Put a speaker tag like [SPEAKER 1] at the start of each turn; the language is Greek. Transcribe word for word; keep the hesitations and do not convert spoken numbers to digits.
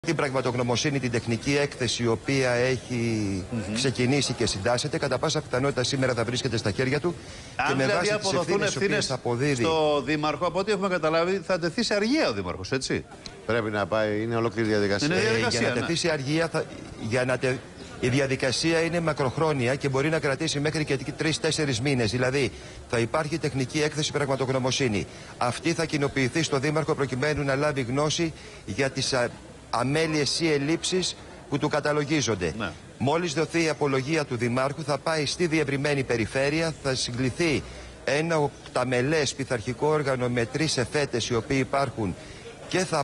[SPEAKER 1] Την πραγματογνωμοσύνη, την τεχνική έκθεση η οποία έχει mm-hmm. ξεκινήσει και συντάσσεται, κατά πάσα πιθανότητα σήμερα θα βρίσκεται στα χέρια του.
[SPEAKER 2] Αν
[SPEAKER 1] και με
[SPEAKER 2] δηλαδή
[SPEAKER 1] βάση τις ευθύνες, ευθύνες θα αποδίδει
[SPEAKER 2] στο Δήμαρχο, από ό,τι έχουμε καταλάβει, θα τεθεί σε αργία ο Δήμαρχος, έτσι.
[SPEAKER 3] Πρέπει να πάει, είναι ολόκληρη διαδικασία.
[SPEAKER 2] Είναι διαδικασία
[SPEAKER 1] ε, για να
[SPEAKER 2] ναι.
[SPEAKER 1] τεθεί σε αργία, θα, για να τε, η διαδικασία είναι μακροχρόνια και μπορεί να κρατήσει μέχρι και τρεις-τέσσερις μήνες. Δηλαδή, θα υπάρχει τεχνική έκθεση πραγματογνωμοσύνη. Αυτή θα κοινοποιηθεί στο Δήμαρχο προκειμένου να λάβει γνώση για τις α, αμέλειες ή ελλείψεις που του καταλογίζονται. Ναι. Μόλις δοθεί η απολογία του Δημάρχου, θα πάει στη διευρυμένη περιφέρεια, θα συγκληθεί ένα οκταμελές πειθαρχικό όργανο με τρεις εφέτες οι οποίοι υπάρχουν και θα